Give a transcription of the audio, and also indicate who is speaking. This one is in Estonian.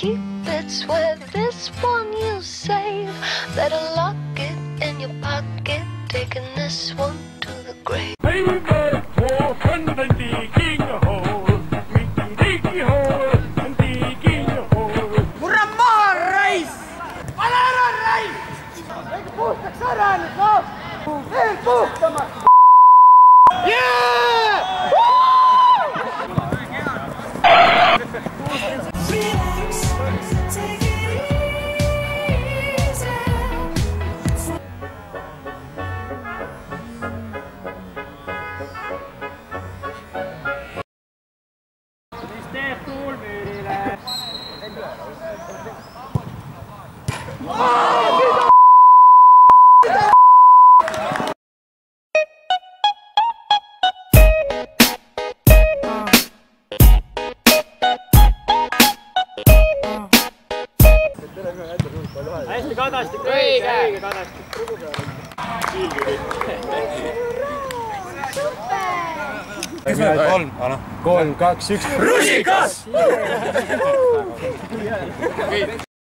Speaker 1: keep it, swear this one you save. Better lock it in your pocket, taking this one to the grave.
Speaker 2: Baby, and the digging a hole, meeting digging hole, and digging a hole.
Speaker 3: Muramar reis! Valera reis! Eikä puhtaks ära nyt, no! Veel puhtama! Yeah!
Speaker 4: Hästi kadastik, õige kadastik.
Speaker 5: 3, 2, 1.
Speaker 4: Rusikas!